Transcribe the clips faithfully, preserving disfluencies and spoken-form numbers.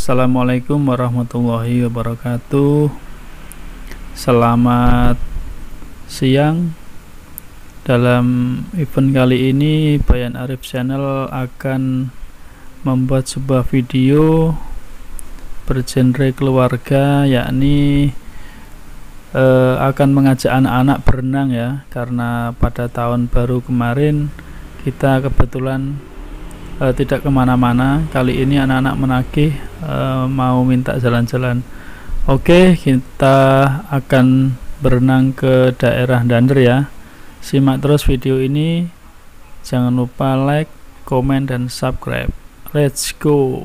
Assalamualaikum warahmatullahi wabarakatuh. Selamat siang. Dalam event kali ini Bayan Arif Channel akan membuat sebuah video bergenre keluarga, yakni eh, akan mengajak anak-anak berenang ya, karena pada tahun baru kemarin kita kebetulan Uh, tidak kemana-mana. Kali ini anak-anak menagih uh, mau minta jalan-jalan. Oke, kita akan berenang ke daerah Dander ya. Simak terus video ini. Jangan lupa like, komen, dan subscribe. Let's go.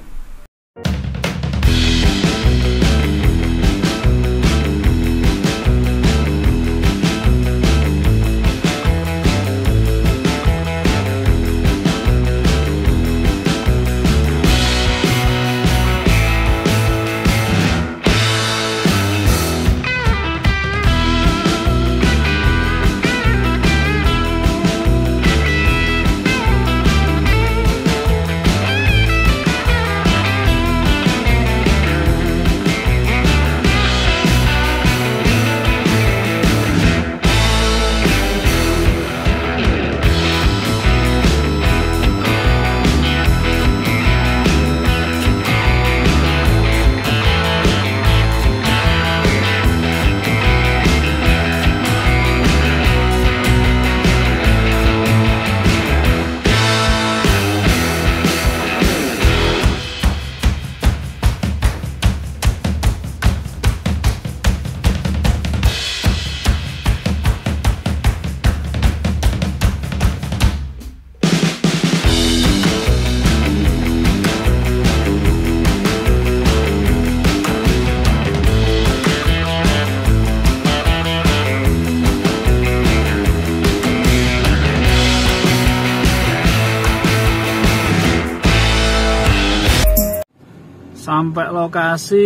Sampai lokasi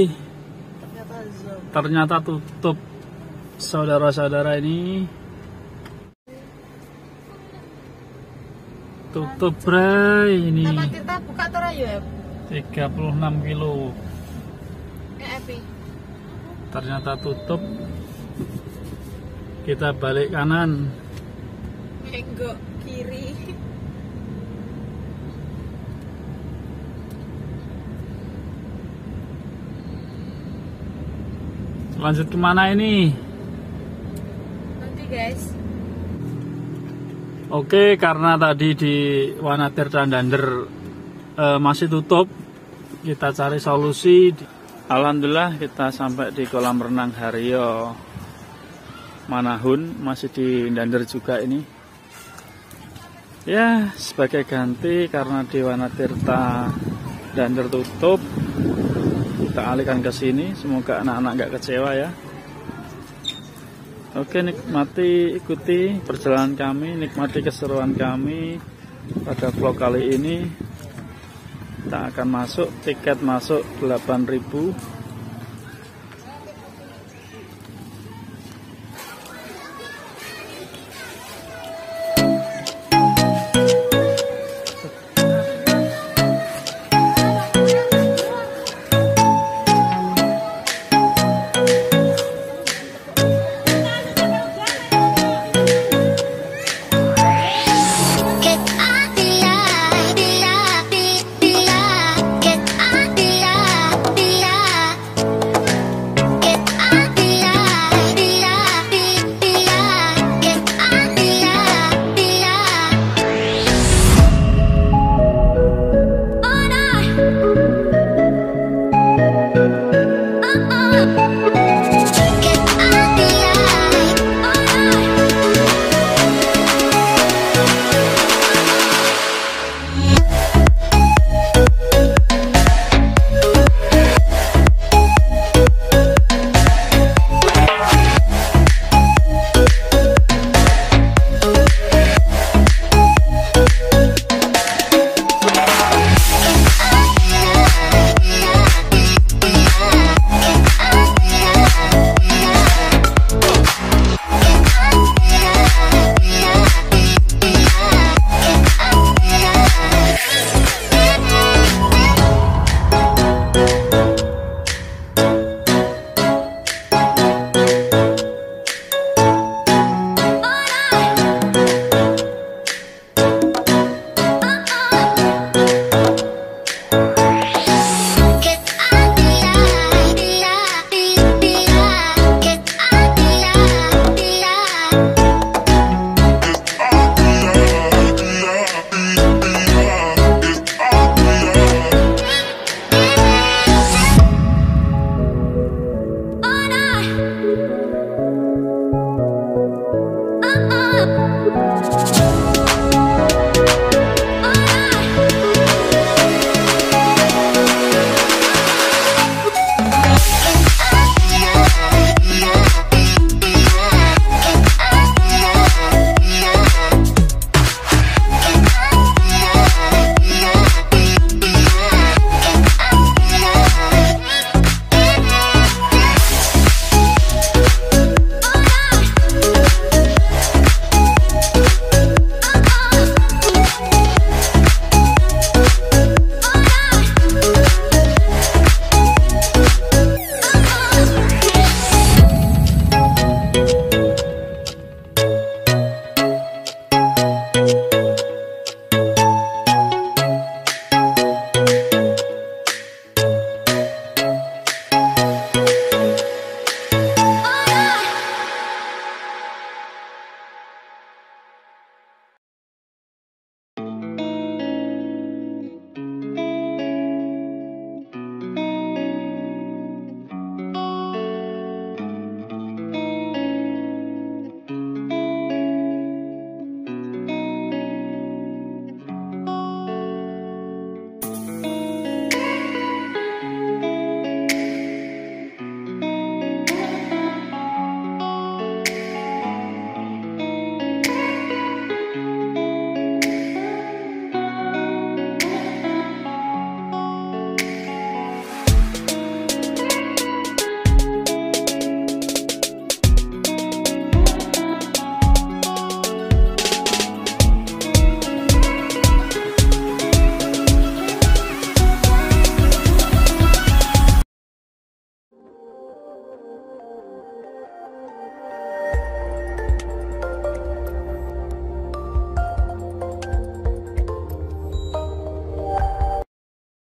ternyata tutup, saudara-saudara. Ini tutup bray. Ini kita buka tiga puluh enam kilo ternyata tutup. Kita balik kanan, enggak kiri. Lanjut kemana ini? Nanti guys. Oke, karena tadi di Wanatir dan Dander e, masih tutup, kita cari solusi. Alhamdulillah kita sampai di kolam renang Haryo Manahun, masih di Dander juga ini. Ya, sebagai ganti karena di Wanatirta Dander tutup, kita alihkan ke sini. Semoga anak-anak nggak kecewa ya. Oke, nikmati, ikuti perjalanan kami, nikmati keseruan kami pada vlog kali ini. Kita akan masuk, tiket masuk delapan ribu.